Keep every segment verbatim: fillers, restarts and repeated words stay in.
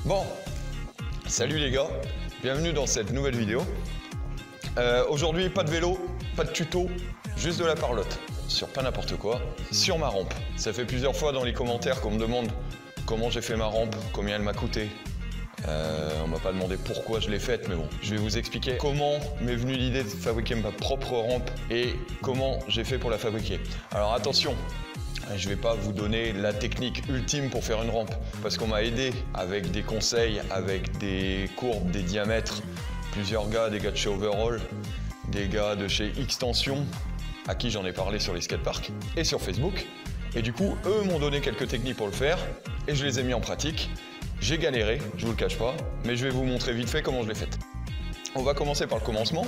Bon, salut les gars, bienvenue dans cette nouvelle vidéo. Euh, Aujourd'hui, pas de vélo, pas de tuto, juste de la parlotte, sur pas n'importe quoi, sur ma rampe. Ça fait plusieurs fois dans les commentaires qu'on me demande comment j'ai fait ma rampe, combien elle m'a coûté. Euh, on m'a pas demandé pourquoi je l'ai faite, mais bon, je vais vous expliquer comment m'est venue l'idée de fabriquer ma propre rampe et comment j'ai fait pour la fabriquer. Alors attention, je vais pas vous donner la technique ultime pour faire une rampe, parce qu'on m'a aidé avec des conseils, avec des courbes, des diamètres, plusieurs gars, des gars de chez Overall, des gars de chez Xtension, à qui j'en ai parlé sur les skateparks et sur Facebook. Et du coup, eux m'ont donné quelques techniques pour le faire, et je les ai mis en pratique. J'ai galéré, je vous le cache pas, mais je vais vous montrer vite fait comment je l'ai faite. On va commencer par le commencement.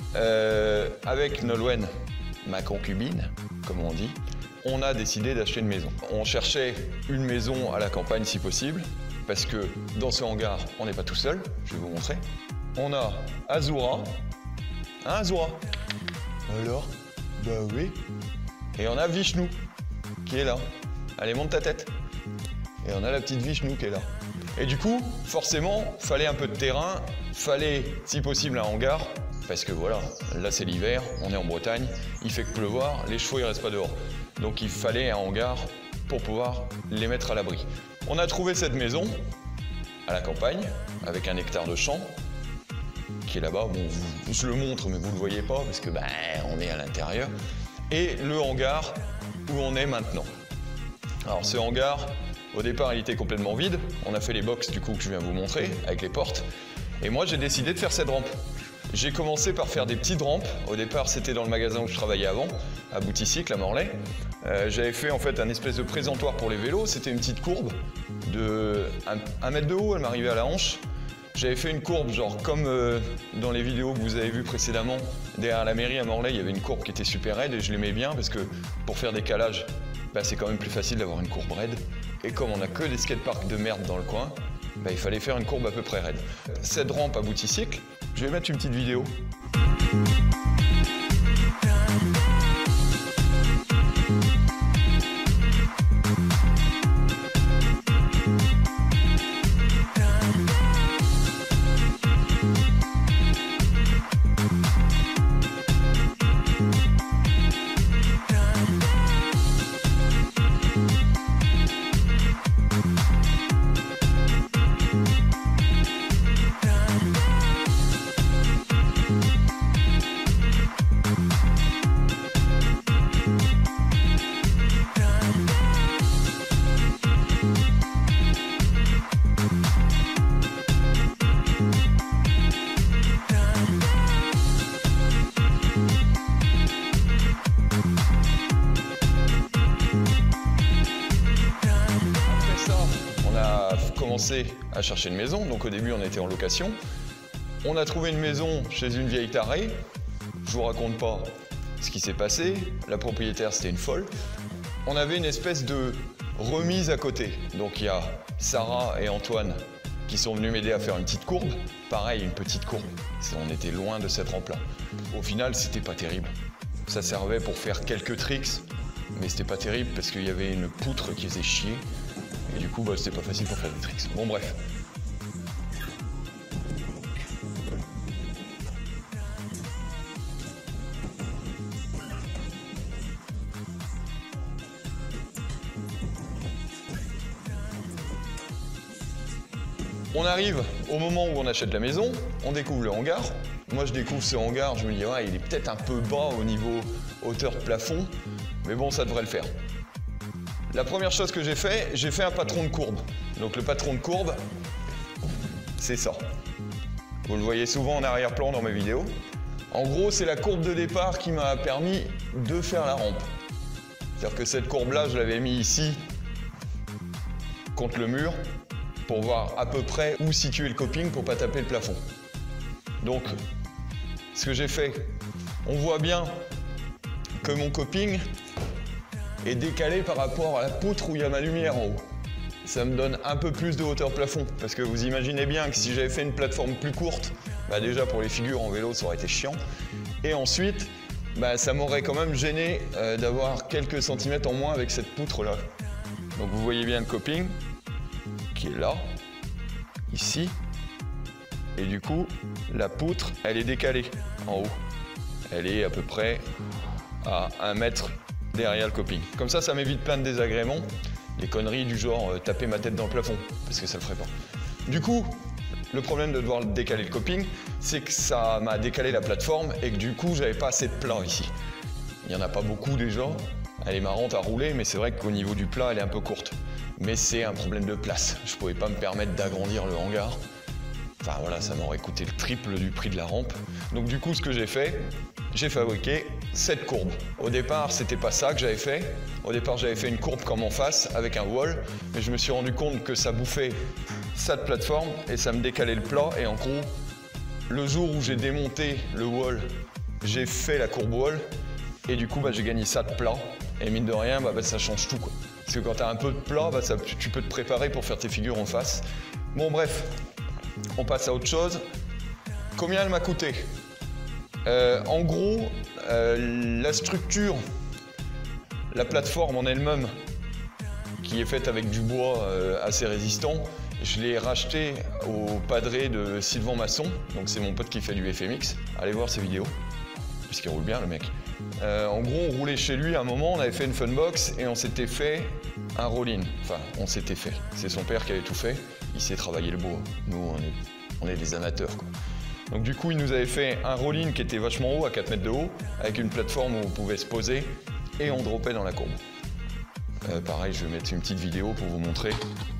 Euh, avec Nolwenn, ma concubine, comme on dit, on a décidé d'acheter une maison. On cherchait une maison à la campagne si possible, parce que dans ce hangar, on n'est pas tout seul, je vais vous montrer. On a Azura. Hein, Azura? Alors? Bah oui. Et on a Vishnu, qui est là. Allez, monte ta tête. Et on a la petite Vishnu qui est là. Et du coup, forcément, fallait un peu de terrain, fallait, si possible, un hangar, parce que voilà, là c'est l'hiver, on est en Bretagne, il fait que pleuvoir, les chevaux ils restent pas dehors. Donc il fallait un hangar pour pouvoir les mettre à l'abri. On a trouvé cette maison à la campagne, avec un hectare de champ, qui est là-bas. Bon, vous, je le montre, mais vous le voyez pas, parce que ben, on est à l'intérieur. Et le hangar où on est maintenant. Alors ce hangar, au départ, il était complètement vide. On a fait les box du coup que je viens vous montrer avec les portes. Et moi, j'ai décidé de faire cette rampe. J'ai commencé par faire des petites rampes. Au départ, c'était dans le magasin où je travaillais avant, à Bouticycle, à Morlaix. Euh, J'avais fait en fait un espèce de présentoir pour les vélos. C'était une petite courbe de un mètre de haut. Elle m'arrivait à la hanche. J'avais fait une courbe, genre comme euh, dans les vidéos que vous avez vues précédemment, derrière la mairie à Morlaix, il y avait une courbe qui était super raide et je l'aimais bien parce que pour faire des calages, bah, c'est quand même plus facile d'avoir une courbe raide. Et comme on n'a que des skateparks de merde dans le coin, bah, il fallait faire une courbe à peu près raide. Cette rampe à Bouticycle, je vais mettre une petite vidéo. À chercher une maison, donc au début on était en location. On a trouvé une maison chez une vieille tarée. Je vous raconte pas ce qui s'est passé. La propriétaire c'était une folle. On avait une espèce de remise à côté. Donc il y a Sarah et Antoine qui sont venus m'aider à faire une petite courbe. Pareil, une petite courbe. On était loin de cette rampe là. Au final c'était pas terrible. Ça servait pour faire quelques tricks, mais c'était pas terrible parce qu'il y avait une poutre qui faisait chier. Et du coup, bah, c'était pas facile pour faire des tricks. Bon, bref. On arrive au moment où on achète la maison, on découvre le hangar. Moi, je découvre ce hangar, je me dis, ouais, il est peut-être un peu bas au niveau hauteur de plafond, mais bon, ça devrait le faire. La première chose que j'ai fait, j'ai fait un patron de courbe. Donc le patron de courbe, c'est ça. Vous le voyez souvent en arrière-plan dans mes vidéos. En gros, c'est la courbe de départ qui m'a permis de faire la rampe. C'est-à-dire que cette courbe-là, je l'avais mis ici, contre le mur, pour voir à peu près où situer le coping pour ne pas taper le plafond. Donc, ce que j'ai fait, on voit bien que mon coping est décalé par rapport à la poutre où il y a ma lumière en haut. Ça me donne un peu plus de hauteur plafond, parce que vous imaginez bien que si j'avais fait une plateforme plus courte, bah déjà pour les figures en vélo ça aurait été chiant, et ensuite bah, ça m'aurait quand même gêné euh, d'avoir quelques centimètres en moins avec cette poutre là. Donc vous voyez bien le coping qui est là, ici. Et du coup, la poutre, elle est décalée en haut. Elle est à peu près à un mètre derrière le coping. Comme ça, ça m'évite plein de désagréments. Les conneries du genre euh, taper ma tête dans le plafond, parce que ça le ferait pas. Du coup, le problème de devoir décaler le coping, c'est que ça m'a décalé la plateforme et que du coup, j'avais pas assez de plat ici. Il n'y en a pas beaucoup déjà. Elle est marrante à rouler, mais c'est vrai qu'au niveau du plat, elle est un peu courte. Mais c'est un problème de place. Je pouvais pas me permettre d'agrandir le hangar. Enfin voilà, ça m'aurait coûté le triple du prix de la rampe. Donc du coup, ce que j'ai fait, j'ai fabriqué cette courbe. Au départ, c'était pas ça que j'avais fait. Au départ, j'avais fait une courbe comme en face avec un wall, mais je me suis rendu compte que ça bouffait cette plateforme et ça me décalait le plat. Et en gros, le jour où j'ai démonté le wall, j'ai fait la courbe wall et du coup, bah, j'ai gagné ça de plat. Et mine de rien, bah, bah, ça change tout, quoi. Parce que quand tu as un peu de plat, bah, ça, tu peux te préparer pour faire tes figures en face. Bon, bref. On passe à autre chose. Combien elle m'a coûté? euh, En gros, euh, la structure, la plateforme en elle-même, qui est faite avec du bois euh, assez résistant, je l'ai racheté au padré de Sylvain Masson. Donc c'est mon pote qui fait du F M X. Allez voir ses vidéos, puisqu'il roule bien le mec. Euh, en gros, on roulait chez lui à un moment, on avait fait une funbox et on s'était fait un roll-in. Enfin, on s'était fait. C'est son père qui avait tout fait. Il sait travailler le bois. Nous, on est, on est des amateurs, quoi. Donc du coup, il nous avait fait un roll-in qui était vachement haut, à quatre mètres de haut, avec une plateforme où on pouvait se poser et on dropait dans la courbe. Euh, pareil, je vais mettre une petite vidéo pour vous montrer.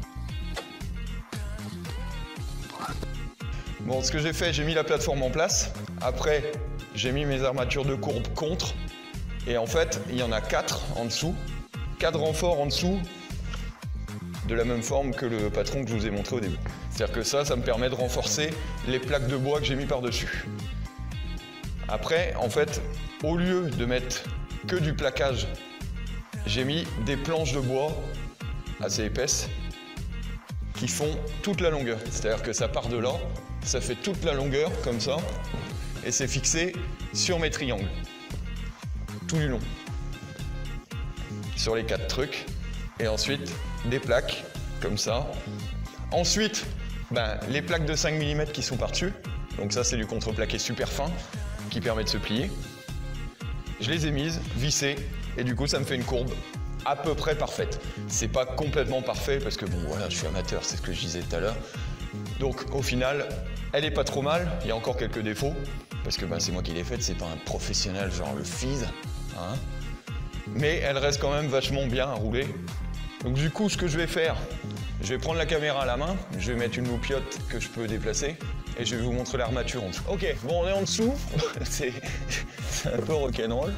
Bon, ce que j'ai fait, j'ai mis la plateforme en place. Après, j'ai mis mes armatures de courbe contre. Et en fait, il y en a quatre en dessous. Quatre renforts en dessous de la même forme que le patron que je vous ai montré au début. C'est-à-dire que ça, ça me permet de renforcer les plaques de bois que j'ai mis par-dessus. Après, en fait, au lieu de mettre que du plaquage, j'ai mis des planches de bois assez épaisses qui font toute la longueur. C'est-à-dire que ça part de là, ça fait toute la longueur comme ça, et c'est fixé sur mes triangles, tout du long, sur les quatre trucs. Et ensuite, des plaques, comme ça. Ensuite, ben, les plaques de cinq millimètres qui sont par-dessus. Donc ça, c'est du contreplaqué super fin, qui permet de se plier. Je les ai mises, vissées, et du coup, ça me fait une courbe à peu près parfaite. C'est pas complètement parfait, parce que bon, voilà, je suis amateur, c'est ce que je disais tout à l'heure. Donc, au final, elle est pas trop mal. Il y a encore quelques défauts, parce que ben, c'est moi qui l'ai faite, c'est pas un professionnel genre le Fiz, hein. Mais elle reste quand même vachement bien à rouler. Donc du coup, ce que je vais faire, je vais prendre la caméra à la main, je vais mettre une loupiote que je peux déplacer et je vais vous montrer l'armature en dessous. Ok, bon, on est en dessous, c'est un peu rock'n'roll.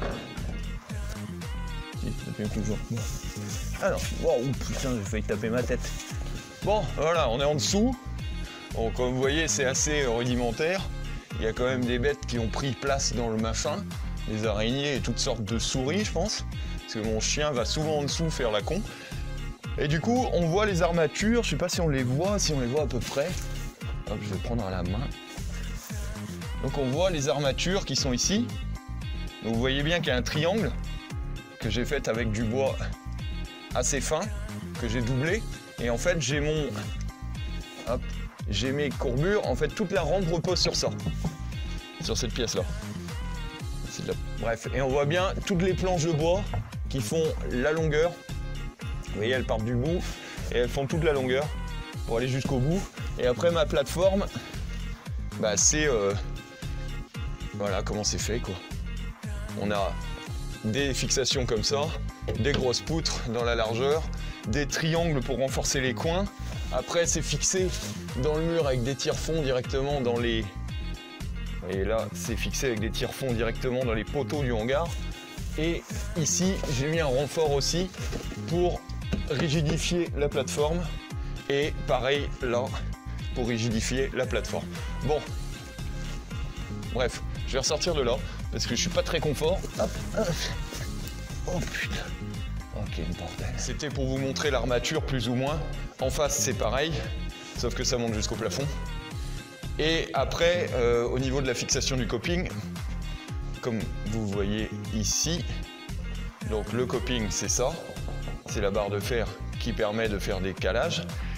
Ah non, wow, putain, j'ai failli taper ma tête. Bon, voilà, on est en dessous. Bon, comme vous voyez, c'est assez rudimentaire. Il y a quand même des bêtes qui ont pris place dans le machin, des araignées et toutes sortes de souris, je pense. Parce que mon chien va souvent en dessous faire la con. Et du coup, on voit les armatures, je sais pas si on les voit, si on les voit à peu près. Hop, je vais prendre à la main. Donc on voit les armatures qui sont ici. Donc vous voyez bien qu'il y a un triangle que j'ai fait avec du bois assez fin, que j'ai doublé. Et en fait, j'ai mon... Hop, j'ai mes courbures. En fait, toute la rampe repose sur ça. Sur cette pièce-là. La... Bref, et on voit bien toutes les planches de bois qui font la longueur. Vous voyez, elles partent du bout et elles font toute la longueur pour aller jusqu'au bout. Et après, ma plateforme, bah, c'est... Euh... Voilà comment c'est fait, quoi. On a des fixations comme ça, des grosses poutres dans la largeur, des triangles pour renforcer les coins. Après, c'est fixé dans le mur avec des tire-fonds directement dans les... Vous voyez là, c'est fixé avec des tire-fonds directement dans les poteaux du hangar. Et ici, j'ai mis un renfort aussi pour rigidifier la plateforme. Et pareil là, pour rigidifier la plateforme. Bon, bref, je vais ressortir de là parce que je suis pas très confort. Hop. Oh putain. Ok, bordel. C'était pour vous montrer l'armature plus ou moins. En face, c'est pareil, sauf que ça monte jusqu'au plafond. Et après, euh, au niveau de la fixation du coping, comme vous voyez ici, donc le coping, c'est ça. C'est la barre de fer qui permet de faire des calages.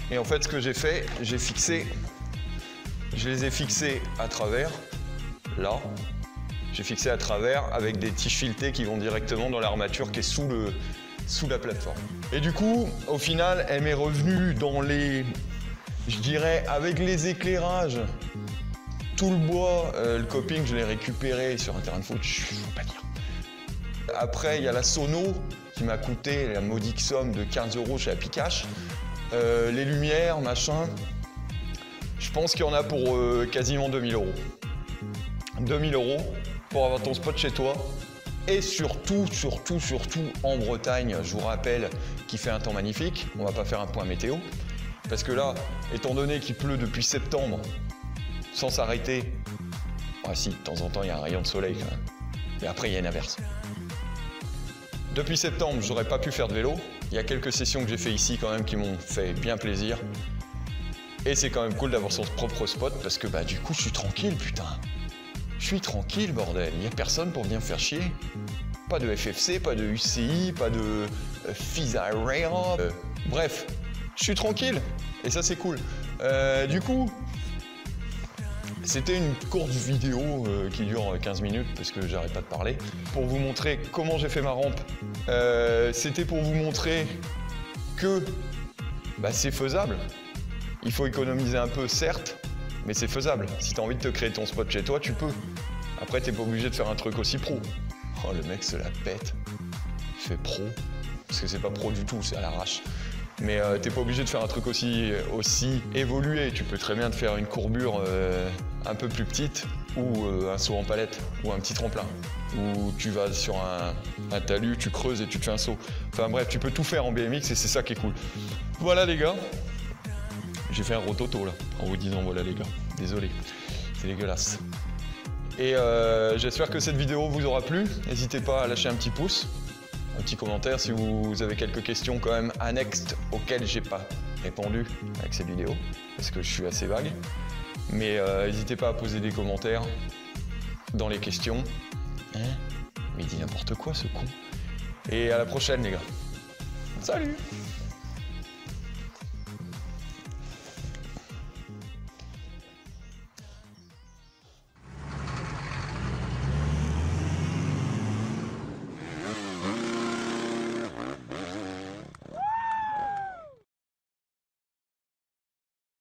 Et en fait, ce que j'ai fait, j'ai fixé, je les ai fixés à travers, là. J'ai fixé à travers avec des tiges filetées qui vont directement dans l'armature qui est sous, le, sous la plateforme. Et du coup, au final, elle m'est revenue dans les, je dirais, avec les éclairages, tout le bois, euh, le coping, je l'ai récupéré sur un terrain de foot, je ne veux pas dire. Après, il y a la sono qui m'a coûté la modique somme de quinze euros chez Apicache. Euh, les lumières, machin, je pense qu'il y en a pour euh, quasiment deux mille euros. deux mille euros pour avoir ton spot chez toi. Et surtout, surtout, surtout en Bretagne, je vous rappelle qu'il fait un temps magnifique. On va pas faire un point météo. Parce que là, étant donné qu'il pleut depuis septembre, sans s'arrêter, ah si, de temps en temps, il y a un rayon de soleil quand même. Et après, il y a une averse. Depuis septembre, j'aurais pas pu faire de vélo. Il y a quelques sessions que j'ai fait ici quand même qui m'ont fait bien plaisir. Et c'est quand même cool d'avoir son propre spot parce que bah du coup, je suis tranquille, putain. Je suis tranquille, bordel. Il n'y a personne pour venir me faire chier. Pas de F F C, pas de U C I, pas de euh, Fizarera. Euh, bref, je suis tranquille. Et ça, c'est cool. Euh, du coup, c'était une courte vidéo euh, qui dure quinze minutes parce que j'arrête pas de parler. Pour vous montrer comment j'ai fait ma rampe. Euh, c'était pour vous montrer que bah, c'est faisable. Il faut économiser un peu, certes. Mais c'est faisable. Si tu as envie de te créer ton spot chez toi, tu peux. Après, t'es pas obligé de faire un truc aussi pro. Oh, le mec se la pète. Il fait pro. Parce que c'est pas pro du tout, c'est à l'arrache. Mais euh, t'es pas obligé de faire un truc aussi, aussi évolué. Tu peux très bien te faire une courbure euh, un peu plus petite ou euh, un saut en palette ou un petit tremplin. Ou tu vas sur un, un talus, tu creuses et tu te fais un saut. Enfin bref, tu peux tout faire en B M X et c'est ça qui est cool. Voilà les gars. J'ai fait un rototo là, en vous disant voilà les gars, désolé, c'est dégueulasse. Et euh, j'espère que cette vidéo vous aura plu. N'hésitez pas à lâcher un petit pouce, un petit commentaire si vous avez quelques questions quand même annexes auxquelles j'ai pas répondu avec cette vidéo, parce que je suis assez vague. Mais euh, n'hésitez pas à poser des commentaires dans les questions. Hein? Mais il dit n'importe quoi ce con. Et à la prochaine les gars. Salut!